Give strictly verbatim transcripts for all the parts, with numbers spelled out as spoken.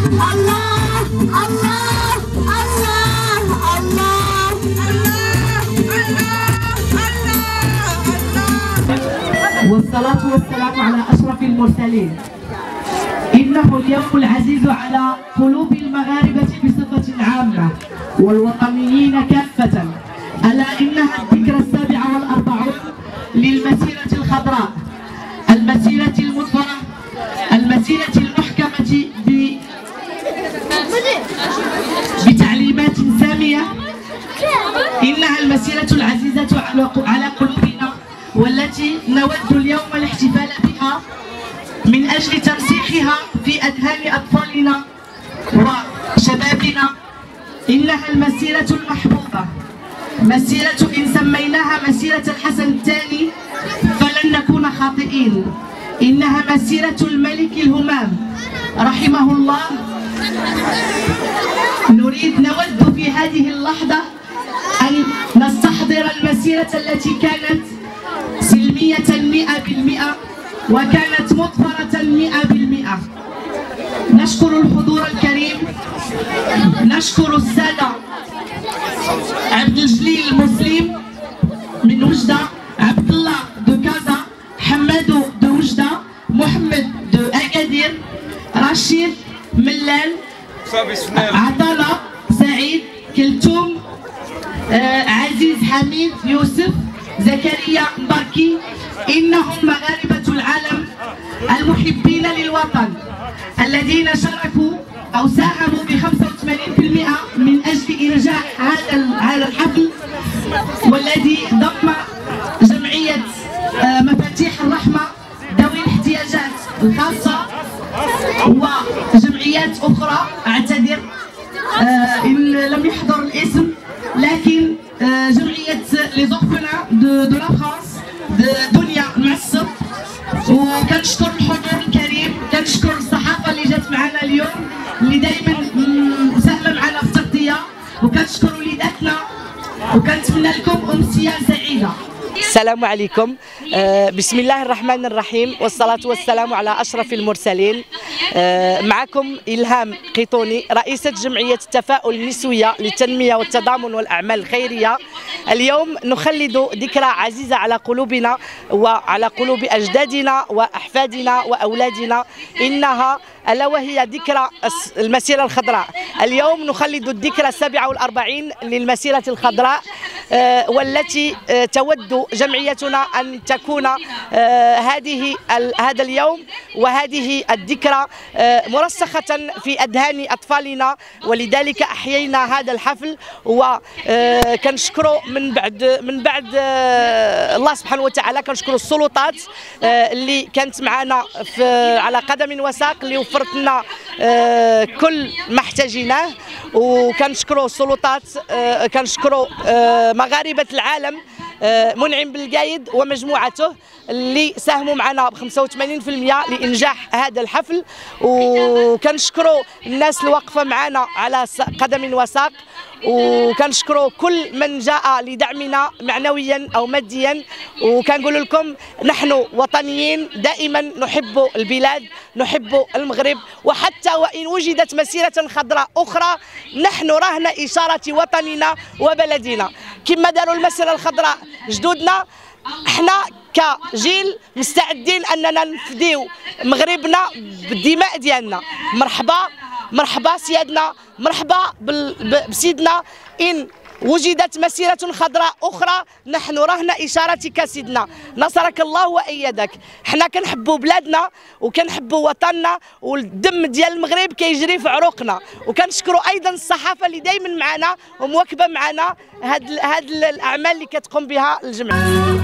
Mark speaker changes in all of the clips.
Speaker 1: الله الله الله الله
Speaker 2: والصلاة والسلام على أشرف المرسلين. إنه اليوم العزيز على قلوب المغاربة بصفة عامة والوطنيين كافة، ألا إنها الذكرى السابعة والأربعون للمسيرة الخضراء، المسيرة المظفرة، المسيرة المحكمة ب... بتعليمات سامية. إنها المسيرة العزيزة على قلوبنا، والتي نود اليوم الاحتفال بها من أجل ترسيخها في أذهان أطفالنا وشبابنا. إنها المسيرة المحبوبة، مسيرة إن سميناها مسيرة الحسن الثاني فلن نكون خاطئين. إنها مسيرة الملك الهمام رحمه الله. نريد نود في هذه اللحظة أن نستحضر المسيرة التي كانت سلمية مئة بالمئة وكانت مظفرة مئة بالمئة. نشكر الحضور الكريم، نشكر السادة عبد الجليل المسلم من وجدة، عبد الله دو كازا، حمادو دو وجدة، محمد دو أكادير، رشيد ملال، عطلة سعيد، كلثوم، آه عزيز حميد، يوسف، زكريا مباركي. إنهم مغاربة العالم المحبين للوطن الذين شاركوا أو ساهموا ب خمسة وثمانين بالمئة من أجل إنجاح هذا هذا الحفل، والذي ضم جمعية مفاتيح الرحمة ذوي الاحتياجات الخاصة وجمعيات أخرى. أعتذر إن لم يحضر الاسم، لكن جمعية لي زورفنا دو دو لا فرانس دنيا المعصب. وكنشكر الحضور الكريم، كنشكر الصحافة اللي جات معنا اليوم اللي دائما مساهمة معنا في التغطية، وكنشكر وليداتنا، وكنتمنى لكم أمسية سعيدة.
Speaker 3: السلام عليكم. آه بسم الله الرحمن الرحيم، والصلاة والسلام على أشرف المرسلين. آه معكم إلهام قيطوني، رئيسة جمعية التفاؤل النسوية للتنمية والتضامن والأعمال الخيرية. اليوم نخلد ذكرى عزيزة على قلوبنا وعلى قلوب أجدادنا وأحفادنا وأولادنا، إنها ألا وهي ذكرى المسيرة الخضراء. اليوم نخلد الذكرى السابعة والأربعين للمسيرة الخضراء، آه والتي آه تود جمعيتنا أن تكون آه هذه هذا اليوم وهذه الذكرى آه مرسخة في أذهان أطفالنا، ولذلك أحيينا هذا الحفل. وكنشكروا من بعد من بعد آه الله سبحانه وتعالى، كنشكروا السلطات آه اللي كانت معنا على قدم وساق، اللي وفرت لنا آه كل ما احتاجيناه. وكنشكروا السلطات، آه كنشكروا آه مغاربة العالم، منعم بالقايد ومجموعته اللي ساهموا معنا ب خمسة وثمانين بالمئة لإنجاح هذا الحفل. وكنشكروا الناس اللي واقفة معنا على قدم وساق، وكنشكروا كل من جاء لدعمنا معنويا أو ماديا. وكنقول لكم نحن وطنيين، دائما نحب البلاد، نحب المغرب، وحتى وإن وجدت مسيرة خضراء أخرى نحن رهن إشارة وطننا وبلدنا كما داروا المسيرة الخضراء جدودنا. احنا كجيل مستعدين أننا نفديو مغربنا بالدماء ديالنا. مرحبا مرحبا سيادنا، مرحبا بسيدنا. إن وجدت مسيرة خضراء أخرى نحن رهن إشارتك سيدنا، نصرك الله وأيدك. حنا كنحبوا بلادنا وكنحبوا وطننا، والدم ديال المغرب كيجري في عروقنا. وكنشكروا أيضا الصحافة اللي دايما معنا ومواكبة معنا هاد هاد الأعمال اللي كتقوم بها الجمعية.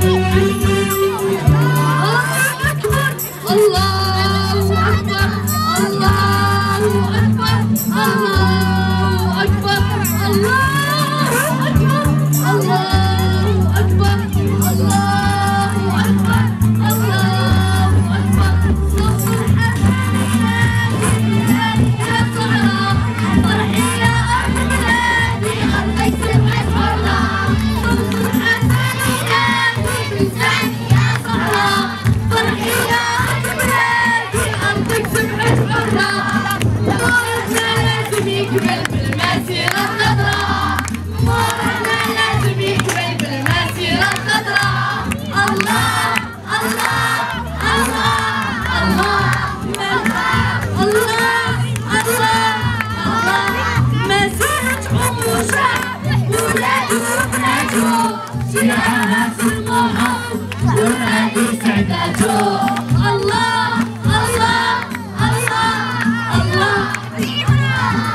Speaker 1: فرحي يا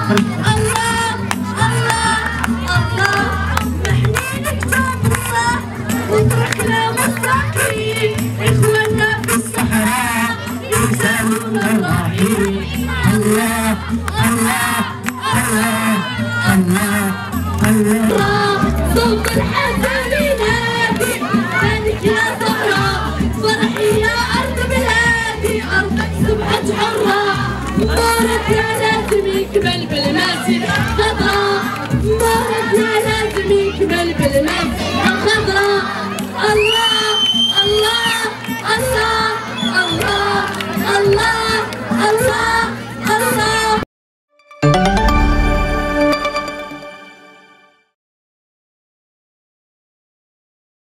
Speaker 1: الله الله الله محنين كتاب الله وتركنا مساكين إخواننا في الصحراء يسألون الرحيم الله الله الله الله الله صوت الحزن ينادي مالك يا زهراء فرحي يا أرض بلادي أرضك سبحت حرة مبارك يا لازم يكمل بالماسي خضراء مبارك يا لازم يكمل بالماسي خضراء الله الله الله الله الله الله